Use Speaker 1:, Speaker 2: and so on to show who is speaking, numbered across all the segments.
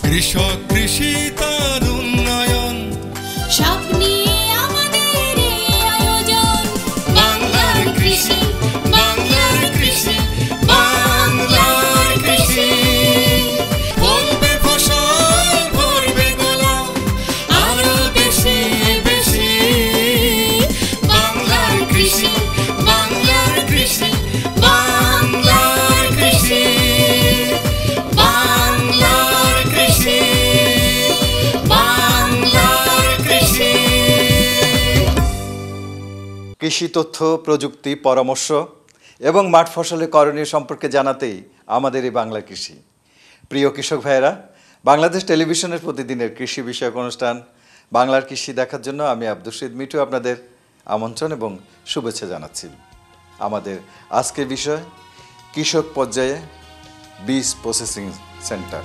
Speaker 1: কৃষক কৃষি তার উন্নয়ন
Speaker 2: সব নিয়ে আমাদের আয়োজন বাংলার কৃষি বাংলার কৃষি বাংলার কৃষি
Speaker 1: ফলবে ফসল ভরবে গোলাম
Speaker 2: আরো বেশি বেশি
Speaker 1: বাংলার কৃষি বাংলার কৃষি বাংলার কৃষি বাংলার কৃষি বাংলার কৃষি।
Speaker 3: কৃষি তথ্য প্রযুক্তি পরামর্শ এবং মাঠ ফসলের করণীয় সম্পর্কে জানাতেই আমাদের এই বাংলা কৃষি। প্রিয় কৃষক ভাইয়েরা, বাংলাদেশ টেলিভিশনের প্রতিদিনের কৃষি বিষয়ক অনুষ্ঠান বাংলার কৃষি দেখার জন্য আমি আব্দুল শহীদ মিঠু আপনাদের আমন্ত্রণ এবং শুভেচ্ছা জানাচ্ছি। আমাদের আজকের বিষয় কৃষক পর্যায়ে বীজ প্রসেসিং সেন্টার।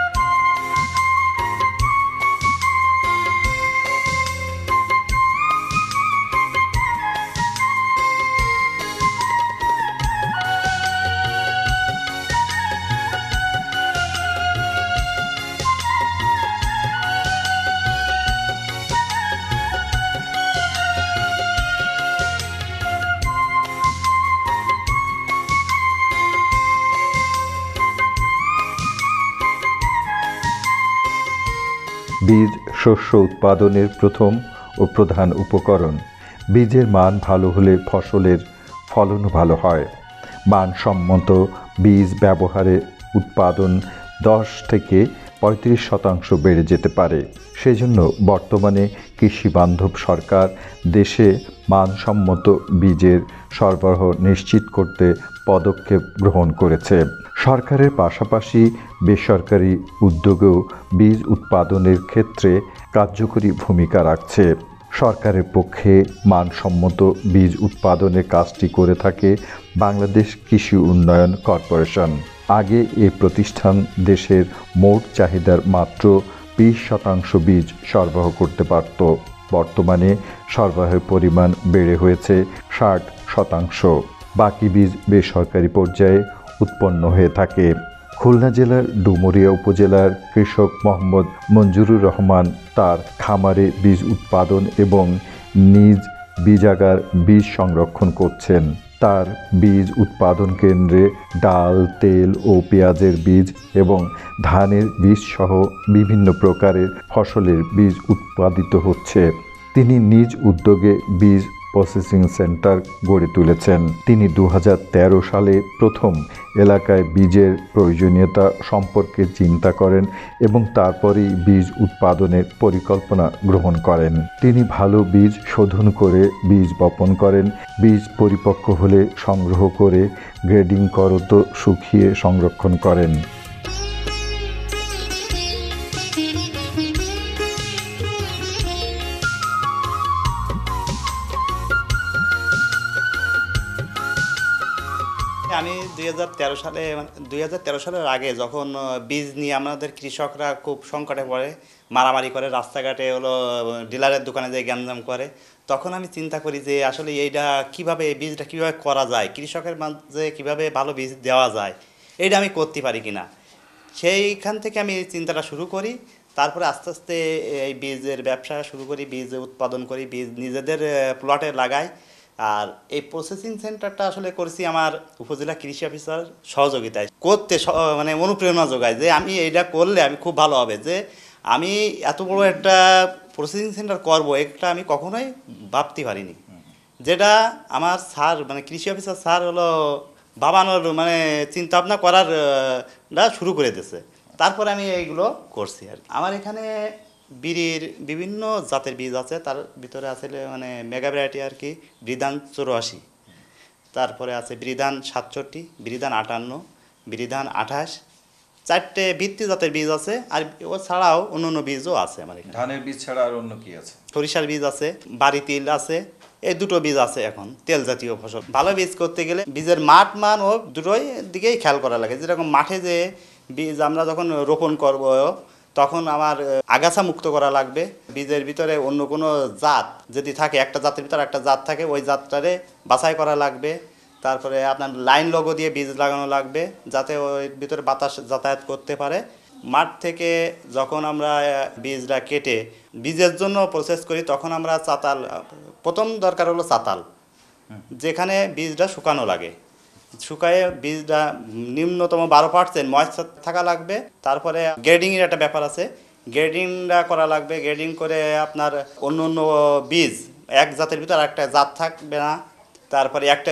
Speaker 3: বীজ শস্য উৎপাদনের প্রথম ও প্রধান উপকরণ। বীজের মান ভালো হলে ফসলের ফলনও ভালো হয়। মানসম্মত বীজ ব্যবহারে উৎপাদন 10 থেকে 35% বেড়ে যেতে পারে। সেজন্য বর্তমানে কৃষিবান্ধব সরকার দেশে মানসম্মত বীজের সরবরাহ নিশ্চিত করতে পদক্ষেপ গ্রহণ করেছে। সরকারের পাশাপাশি বেসরকারি উদ্যোগেও বীজ উৎপাদনের ক্ষেত্রে কার্যকরী ভূমিকা রাখছে। সরকারের পক্ষে মানসম্মত বীজ উৎপাদনের কাজটি করে থাকে বাংলাদেশ কৃষি উন্নয়ন কর্পোরেশন। আগে এই প্রতিষ্ঠান দেশের মোট চাহিদার মাত্র 20% বীজ সরবরাহ করতে পারত। বর্তমানে সরবরাহের পরিমাণ বেড়ে হয়েছে 60%। বাকি বীজ বেসরকারি পর্যায়ে উৎপন্ন হয়ে থাকে। খুলনা জেলার ডুমুরিয়া উপজেলার কৃষক মোহাম্মদ মঞ্জুরুর রহমান তার খামারে বীজ উৎপাদন এবং নিজ বীজাগার বীজ সংরক্ষণ করছেন। তার বীজ উৎপাদন কেন্দ্রে ডাল, তেল ও পেঁয়াজের বীজ এবং ধানের বীজ সহ বিভিন্ন প্রকারের ফসলের বীজ উৎপাদিত হচ্ছে। তিনি নিজ উদ্যোগে বীজ প্রসেসিং সেন্টার গড়ে তুলেছেন। তিনি 2013 সালে প্রথম এলাকায় বীজের প্রয়োজনীয়তা সম্পর্কে চিন্তা করেন এবং তারপরেই বীজ উৎপাদনের পরিকল্পনা গ্রহণ করেন। তিনি ভালো বীজ শোধন করে বীজ বপন করেন। বীজ পরিপক্ক হলে সংগ্রহ করে গ্রেডিং করত শুকিয়ে সংরক্ষণ করেন।
Speaker 4: আমি 2013 সালের আগে যখন বীজ নিয়ে আমাদের কৃষকরা খুব সংকটে পড়ে, মারামারি করে, রাস্তাঘাটে হলো ডিলারের দোকানে যেয়ে গ্যাঞ্জাম করে, তখন আমি চিন্তা করি যে আসলে এইটা কীভাবে, এই বীজটা কীভাবে করা যায়, কৃষকের মাঝে কীভাবে ভালো বীজ দেওয়া যায়, এইটা আমি করতে পারি কিনা। সেইখান থেকে আমি চিন্তাটা শুরু করি। তারপরে আস্তে আস্তে এই বীজের ব্যবসা শুরু করি, বীজ উৎপাদন করি, বীজ নিজেদের প্লটে লাগাই। আর এই প্রসেসিং সেন্টারটা আসলে করেছি আমার উপজেলা কৃষি অফিসার সহযোগিতায়। করতে মানে অনুপ্রেরণা যোগায় যে আমি এইটা করলে আমি খুব ভালো হবে, যে আমি এত বড় একটা প্রসেসিং সেন্টার করব, এটা আমি কখনোই ভাবতে পারিনি। যেটা আমার স্যার মানে কৃষি অফিসার স্যার হলো ভাবানোর মানে চিন্তা ভাবনা করার শুরু করে দিয়েছে। তারপরে আমি এইগুলো করছি আর কি। আমার এখানে বিড়ির বিভিন্ন জাতের বীজ আছে, তার ভিতরে আছে মানে মেগা ভ্যারাইটি আর কি, বৃধান 84, তারপরে আছে বৃধান 67, বৃধান 58, বৃধান 28, 4টে ভিত্তি জাতের বীজ আছে। আর ও ছাড়াও অন্য বীজও আছে আমার এখানে।
Speaker 3: ধানের বীজ ছাড়া আর অন্য কি আছে?
Speaker 4: সরিষার বীজ আছে, বাড়ি তিল আছে, এই দুটো বীজ আছে এখন তেল জাতীয় ফসল। ভালো বীজ করতে গেলে বীজের মাঠ মান ও দুটোই দিকেই খেয়াল করা লাগে। যেরকম মাঠে যে বীজ আমরা যখন রোপণ করব তখন আমার আগাছা মুক্ত করা লাগবে। বীজের ভিতরে অন্য কোনো জাত যদি থাকে, একটা জাতের ভিতরে একটা জাত থাকে, ওই জাতটারে বাছাই করা লাগবে। তারপরে আপনার লাইন লগো দিয়ে বীজ লাগানো লাগবে যাতে ওই ভিতরে বাতাস যাতায়াত করতে পারে। মাঠ থেকে যখন আমরা বীজটা কেটে বীজের জন্য প্রসেস করি তখন আমরা চাতাল, প্রথম দরকার হলো চাতাল, যেখানে বীজটা শুকানো লাগে। শুকায়ে বীজটা নিম্নতম 12% ময়েশ্চার থাকা লাগবে। তারপরে গ্রেডিংয়ের একটা ব্যাপার আছে, গ্রেডিংটা করা লাগবে। গ্রেডিং করে আপনার অন্য অন্য বীজ, এক জাতের ভিতরে একটা জাত থাকবে না। তারপরে একটা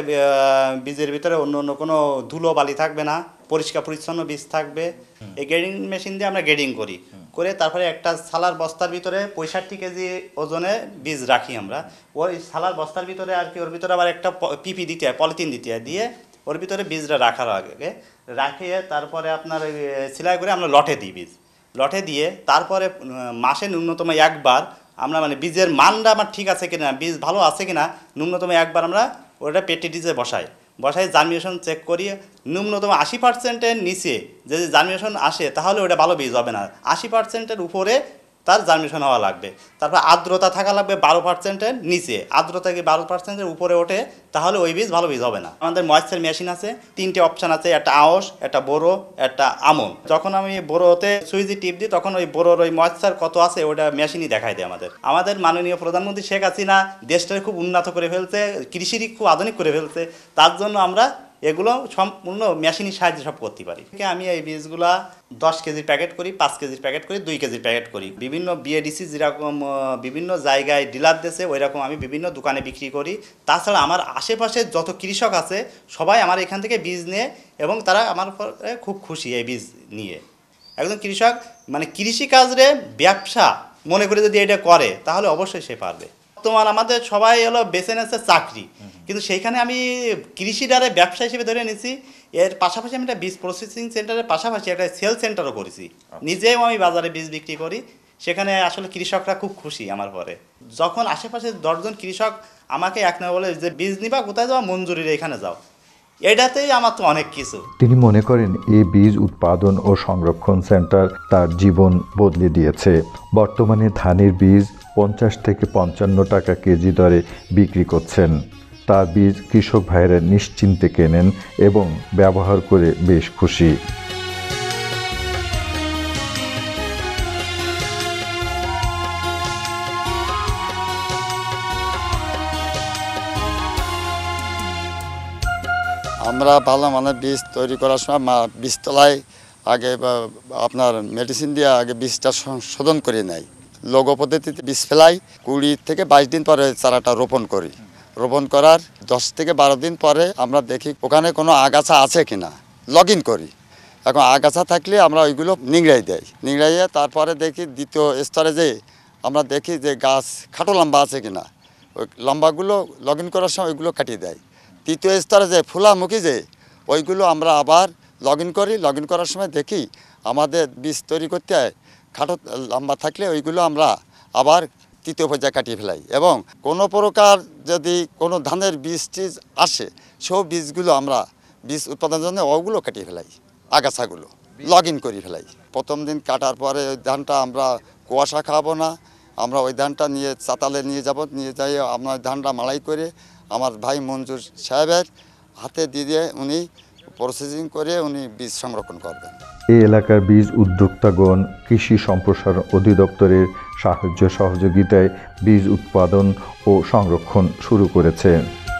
Speaker 4: বীজের ভিতরে অন্য অন্য কোনো ধুলো বালি থাকবে না, পরিষ্কার পরিচ্ছন্ন বীজ থাকবে। এই গ্রেডিং মেশিন দিয়ে আমরা গ্রেডিং করি, করে তারপরে একটা সালার বস্তার ভিতরে 65 কেজি ওজনে বীজ রাখি আমরা। ওই সালার বস্তার ভিতরে আর কি, ওর ভিতরে আবার একটা পিপি দিতে হয়, পলিথিন দিতে হয়, দিয়ে ওর ভিতরে বীজটা রাখার আগে রাখিয়ে তারপরে আপনার সেলাই করে আমরা লটে দিই বীজ। লটে দিয়ে তারপরে মাসে ন্যূনতম একবার আমরা মানে বীজের মানটা আমার ঠিক আছে কিনা, বীজ ভালো আছে কিনা, ন্যূনতম একবার আমরা ওটা পেটি ডিজে বসাই জার্মিনেশন চেক করি। ন্যূনতম 80%-এর নিচে যদি জার্মিনেশন আসে তাহলে ওটা ভালো বীজ হবে না, 80%-এর উপরে তার জার্মিনেশন হওয়া লাগবে। তারপর আর্দ্রতা থাকা লাগবে 12%-এর নিচে, আর্দ্রতা কি 12%-এর উপরে ওঠে তাহলে ওই বীজ ভালো বীজ হবে না। আমাদের ময়েশ্চার মেশিন আছে, 3টে অপশান আছে, একটা আঁশ, একটা বোরো, একটা আমন। যখন আমি বোরোতে সুইচি টিপ দিই তখন ওই বোরোর ওই ময়েশ্চার কত আছে ওটা মেশিনই দেখাই দেয় আমাদের মাননীয় প্রধানমন্ত্রী শেখ হাসিনা দেশটাকে খুব উন্নত করে ফেলছে, কৃষিরই খুব আধুনিক করে ফেলছে, তার জন্য আমরা এগুলো সম্পূর্ণ মেশিনের সাহায্যে সব করতে পারি। আমি এই বীজগুলা 10 কেজির প্যাকেট করি, 5 কেজির প্যাকেট করি, 2 কেজির প্যাকেট করি। বিভিন্ন বিএডিসি যেরকম বিভিন্ন জায়গায় ডিলার দিয়েছে ওই রকম আমি বিভিন্ন দোকানে বিক্রি করি। তাছাড়া আমার আশেপাশে যত কৃষক আছে সবাই আমার এখান থেকে বীজ নেয় এবং তারা আমার খুব খুশি এই বীজ নিয়ে। একজন কৃষক মানে কৃষিকাজরে ব্যবসা মনে করে যদি এটা করে তাহলে অবশ্যই সে পারবে। তোমার আমাদের সবাই হলো বেছে নিচ্ছে চাকরি, কিন্তু সেইখানে আমি কৃষিটারে ব্যবসা হিসেবে ধরে নিয়েছি। এর পাশাপাশি আমি একটা বীজ প্রসেসিং সেন্টারের পাশাপাশি একটা সেল সেন্টারও করেছি, নিজেও আমি বাজারে বীজ বিক্রি করি। সেখানে আসলে কৃষকরা খুব খুশি আমার পরে। যখন আশেপাশে 10 জন কৃষক আমাকে এক না বলে যে বীজ নিবা কোথায় যাও, মঞ্জুরির এখানে যাও, এটাতেই আমার তো অনেক কিছু।
Speaker 3: তিনি মনে করেন এই বীজ উৎপাদন ও সংরক্ষণ সেন্টার তার জীবন বদলে দিয়েছে। বর্তমানে ধানের বীজ 50 থেকে 55 টাকা কেজি দরে বিক্রি করছেন। তার বীজ কৃষক ভাইয়েরা নিশ্চিন্তে কেনেন এবং ব্যবহার করে বেশ খুশি।
Speaker 5: আমরা ভালো মানের বীজ তৈরি করার সময় বীজতলায় আগে আপনার মেডিসিন দিয়ে আগে বীজটা শোধন করে নেয়। লঘু পদ্ধতিতে বীজ ফেলাই 20 থেকে 22 দিন পরে চারাটা রোপণ করি। রোপণ করার 10 থেকে 12 দিন পরে আমরা দেখি ওখানে কোনো আগাছা আছে কিনা, লগ ইন করি। এখন আগাছা থাকলে আমরা ওইগুলো নিংড়াই দেয়, নিংড়াইয়ে তারপরে দেখি দ্বিতীয় স্তরে যে আমরা দেখি যে গাছ খাটো লম্বা আছে কিনা, ওই লম্বাগুলো লগ ইন করার সময় ওইগুলো কাটিয়ে দেয়। তৃতীয় স্তরে যে ফুলামুখী যে ওইগুলো আমরা আবার লগ ইন করি। লগ ইন করার সময় দেখি আমাদের বীজ তৈরি করতে হয় খাটো লম্বা থাকলে ওইগুলো আমরা আবার তৃতীয় পর্যায়ে কাটিয়ে ফেলাই। এবং কোনো প্রকার যদি কোনো ধানের বীজ টিজ আসে সব বীজগুলো আমরা বীজ উৎপাদনের জন্য ওগুলো কাটিয়ে ফেলাই, আগাছাগুলো লগ ইন করে ফেলাই। প্রথম দিন কাটার পরে ওই ধানটা আমরা কুয়াশা খাওয়াবো না, আমরা ওই ধানটা নিয়ে চাতালে নিয়ে যাব, নিয়ে যাই আমরা ধানটা মাড়াই করে আমার ভাই মঞ্জুর সাহেবের হাতে দিয়ে উনি প্রসেসিং করে উনি বীজ সংরক্ষণ করবেন।
Speaker 3: এই এলাকার বীজ উদ্যোক্তাগণ কৃষি সম্প্রসারণ অধিদপ্তরের সাহায্য সহযোগিতায় বীজ উৎপাদন ও সংরক্ষণ শুরু করেছে।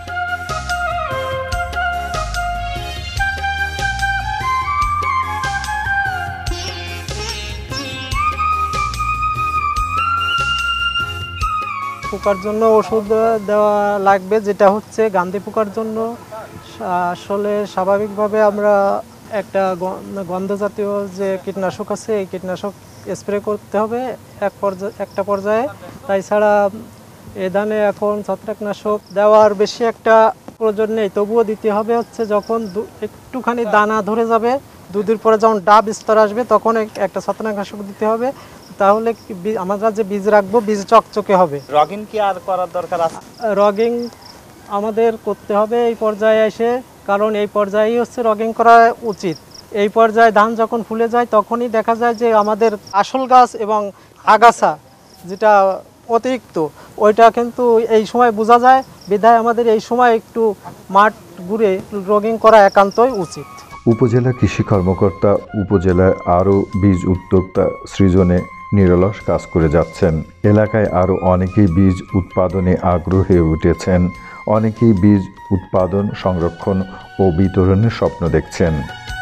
Speaker 6: পোকার জন্য ওষুধ দেওয়া লাগবে, যেটা হচ্ছে গান্ধী পোকার জন্য। আসলে স্বাভাবিকভাবে আমরা একটা গন্ধ জাতীয় যে কীটনাশক আছে এই কীটনাশক স্প্রে করতে হবে একটা পর্যায়ে। তাই ছাড়া এ ধানে এখন ছত্রাকনাশক দেওয়ার বেশি একটা প্রয়োজন নেই, তবুও দিতে হবে হচ্ছে যখন একটুখানি দানা ধরে যাবে, 2 দিন পরে যখন ডাব স্তর আসবে তখন একটা ছত্রাকনাশক দিতে হবে। তাহলে আমরা যে বীজ রাখবো বীজ চকচকে হবে।
Speaker 4: রগিং কি আর করার দরকার আছে?
Speaker 6: রগিং আমাদের করতে হবে এই পর্যায়ে এসে, কারণ এই পর্যায়েই হচ্ছে রগিং করা উচিত। এই পর্যায়ে ধান যখন ফুলে যায় তখনই দেখা যায় যে আমাদের আসল গাছ এবং আগাছা যেটা অতিরিক্ত ওইটা কিন্তু এই সময় বোঝা যায়, বিধায় আমাদের এই সময় একটু মাঠ ঘুরে রগিং করা একান্তই উচিত।
Speaker 3: উপজেলা কৃষি কর্মকর্তা উপজেলায় আরও বীজ উদ্যোক্তা সৃজনে নিরলস কাজ করে যাচ্ছেন। এলাকায় আরও অনেকেই বীজ উৎপাদনে আগ্রহী হয়ে উঠেছেন। অনেকেই বীজ উৎপাদন, সংরক্ষণ ও বিতরণের স্বপ্ন দেখছেন।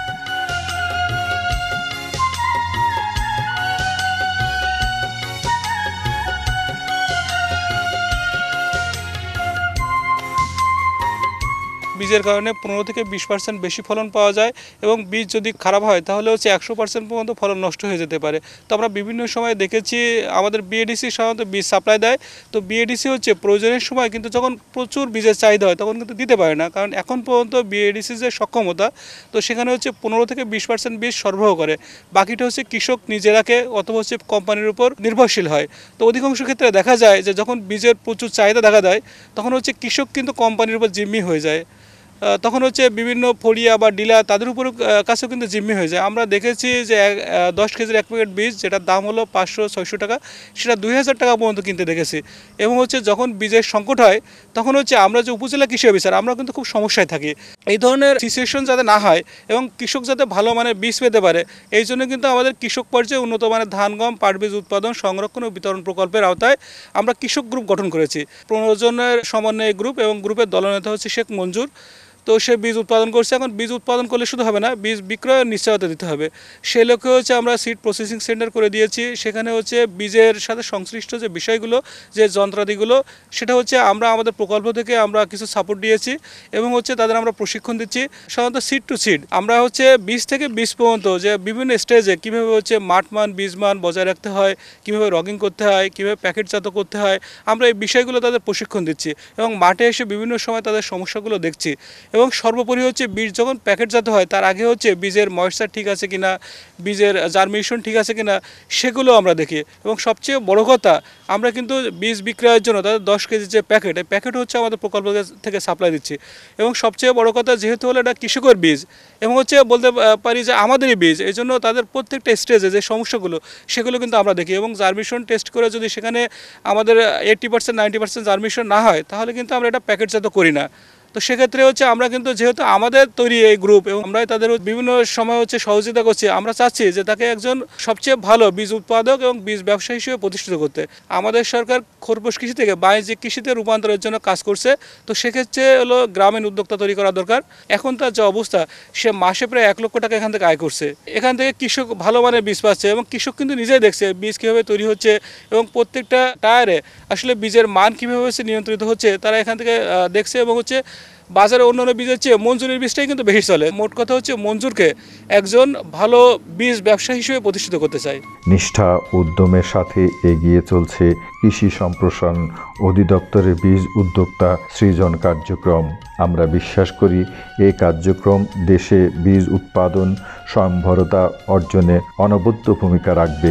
Speaker 7: বীজের কারণে 15 থেকে 20% বেশি ফলন পাওয়া যায় এবং বীজ যদি খারাপ হয় তাহলে হচ্ছে 100% পর্যন্ত ফলন নষ্ট হয়ে যেতে পারে। তো আমরা বিভিন্ন সময় দেখেছি আমাদের বিএডিসি সাধারণত বীজ সাপ্লাই দেয়, তো বিএডিসি হচ্ছে প্রয়োজনের সময় কিন্তু যখন প্রচুর বীজের চাহিদা হয় তখন কিন্তু দিতে পারে না, কারণ এখন পর্যন্ত বিএডিসি যে সক্ষমতা, তো সেখানে হচ্ছে 15 থেকে 20% বীজ সরবরাহ করে, বাকিটা হচ্ছে কৃষক নিজে রাখে অথবা হচ্ছে কোম্পানির উপর নির্ভরশীল হয়। তো অধিকাংশ ক্ষেত্রে দেখা যায় যে যখন বীজের প্রচুর চাহিদা দেখা দেয় তখন হচ্ছে কৃষক কিন্তু কোম্পানির উপর জিম্মি হয়ে যায়, তখন হচ্ছে বিভিন্ন ফড়িয়া বা ডিলার তাদের উপর কাছেও কিন্তু জিম্মি হয়ে যায়। আমরা দেখেছি যে 10 কেজির 1 প্যাকেট বীজ যেটার দাম হলো 500-600 টাকা, সেটা 2000 টাকা পর্যন্ত কিনতে দেখেছি। এবং হচ্ছে যখন বীজের সংকট হয় তখন হচ্ছে আমরা যে উপজেলা কৃষি অফিসার আমরা কিন্তু খুব সমস্যায় থাকি। এই ধরনের সিচুয়েশন যাতে না হয় এবং কৃষক যাতে ভালো মানের বীজ পেতে পারে, এই জন্য কিন্তু আমাদের কৃষক পর্যায়ে উন্নত মানের ধান, গম, পাট বীজ উৎপাদন, সংরক্ষণ ও বিতরণ প্রকল্পের আওতায় আমরা কৃষক গ্রুপ গঠন করেছি। 15 জনের সমন্বয় গ্রুপ এবং গ্রুপের দলনেতা হচ্ছে শেখ মঞ্জুর। তো সে বীজ উৎপাদন করছে। এখন বীজ উৎপাদন করলে শুধু হবে না, বীজ বিক্রয়ের নিশ্চয়তা দিতে হবে। সেই লক্ষ্যে হচ্ছে আমরা সিড প্রসেসিং সেন্টার করে দিয়েছি। সেখানে হচ্ছে বীজের সাথে সংশ্লিষ্ট যে বিষয়গুলো, যে যন্ত্রাদিগুলো, সেটা হচ্ছে আমরা আমাদের প্রকল্প থেকে আমরা কিছু সাপোর্ট দিয়েছি এবং হচ্ছে তাদের আমরা প্রশিক্ষণ দিচ্ছি। সাধারণত সিড টু সিড আমরা হচ্ছে বীজ থেকে বীজ পর্যন্ত যে বিভিন্ন স্টেজে কীভাবে হচ্ছে মাঠমান, বীজমান বজায় রাখতে হয়, কীভাবে রগিং করতে হয়, কীভাবে প্যাকেটজাত করতে হয়, আমরা এই বিষয়গুলো তাদের প্রশিক্ষণ দিচ্ছি এবং মাঠে এসে বিভিন্ন সময় তাদের সমস্যাগুলো দেখছি। এবং সর্বোপরি হচ্ছে বীজ যখন প্যাকেটজাত হয় তার আগে হচ্ছে বীজের ময়েশ্চার ঠিক আছে কিনা, বীজের জার্মিনেশন ঠিক আছে কিনা, সেগুলো আমরা দেখি। এবং সবচেয়ে বড় কথা, আমরা কিন্তু বীজ বিক্রয়ের জন্য তাদের 10 কেজি যে প্যাকেট, এই প্যাকেট হচ্ছে আমাদের প্রকল্প থেকে সাপ্লাই দিচ্ছি। এবং সবচেয়ে বড় কথা, যেহেতু হলো এটা কৃষকের বীজ এবং হচ্ছে বলতে পারি যে আমাদেরই বীজ, এই জন্য তাদের প্রত্যেকটা স্টেজে যে সমস্যাগুলো সেগুলো কিন্তু আমরা দেখি। এবং জার্মিনেশন টেস্ট করে যদি সেখানে আমাদের 80% 90% জার্মিনেশন না হয় তাহলে কিন্তু আমরা এটা প্যাকেটজাত করি না। তো সেক্ষেত্রে হচ্ছে আমরা কিন্তু যেহেতু আমাদের তৈরি এই গ্রুপ এবং আমরাই তাদের বিভিন্ন সময় হচ্ছে সহযোগিতা করছি, আমরা চাচ্ছি যে তাকে একজন সবচেয়ে ভালো বীজ উৎপাদক এবং বীজ ব্যবসায়ী হিসেবে প্রতিষ্ঠিত করতে। আমাদের সরকার খরপোশ কৃষি থেকে বাণিজ্যিক কৃষিতে রূপান্তরের জন্য কাজ করছে। তো সেক্ষেত্রে হলো গ্রামীণ উদ্যোক্তা তৈরি করা দরকার। এখন তার যে অবস্থা, সে মাসে প্রায় 1 লক্ষ টাকা এখান থেকে আয় করছে। এখান থেকে কৃষক ভালো মানের বীজ পাচ্ছে এবং কৃষক কিন্তু নিজেই দেখছে বীজ কীভাবে তৈরি হচ্ছে এবং প্রত্যেকটা টায়ারে আসলে বীজের মান কীভাবে হচ্ছে নিয়ন্ত্রিত হচ্ছে, তারা এখান থেকে দেখছে। এবং হচ্ছে বাজারে অন্যান্য বীজের চেয়ে মঞ্জুরের বীজটাই কিন্তু বেশি চলে। মোট কথা হচ্ছে মঞ্জুরকে একজন ভালো বীজ ব্যবসায়ী হিসেবে প্রতিষ্ঠিত করতে চাই।
Speaker 3: নিষ্ঠা উদ্যমের সাথে এগিয়ে চলছে কৃষি সম্প্রসারণ অধিদপ্তরের বীজ উদ্যোক্তা সৃজন কার্যক্রম। আমরা বিশ্বাস করি এই কার্যক্রম দেশে বীজ উৎপাদন স্বয়ংভরতা অর্জনে অনবদ্য ভূমিকা রাখবে।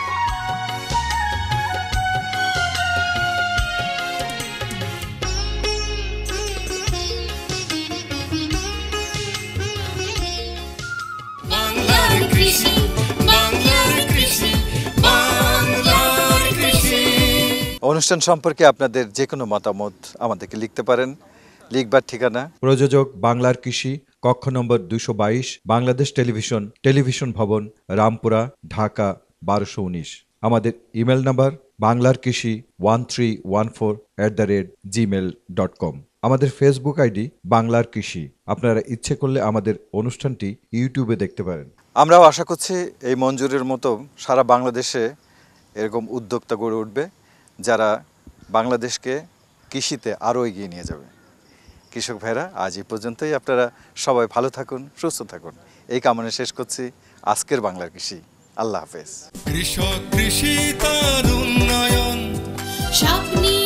Speaker 8: অনুষ্ঠান সম্পর্কে আপনাদের যে কোনো মতামত আমাদেরকে লিখতে পারেন। লিখবার ঠিকানা:
Speaker 9: প্রযোজক বাংলার কৃষি, কক্ষ নম্বর 222, বাংলাদেশ টেলিভিশন, টেলিভিশন ভবন, রামপুরা, ঢাকা 1219। আমাদের ইমেল নাম্বার banglarkrishi1314@gmail.com। আমাদের ফেসবুক আইডি বাংলার কৃষি। আপনারা ইচ্ছে করলে আমাদের অনুষ্ঠানটি ইউটিউবে দেখতে পারেন।
Speaker 8: আমরাও আশা করছি এই মঞ্জুরের মতো সারা বাংলাদেশে এরকম উদ্যোক্তা গড়ে উঠবে, যারা বাংলাদেশকে কৃষিতে আরও এগিয়ে নিয়ে যাবে। কৃষক ভাইরা, আজ এই পর্যন্তই। আপনারা সবাই ভালো থাকুন, সুস্থ থাকুন, এই কামনা শেষ করছি আজকের বাংলার কৃষি। আল্লাহ হাফেজ।
Speaker 1: কৃষক কৃষি তার উন্নয়ন
Speaker 2: স্বপ্নে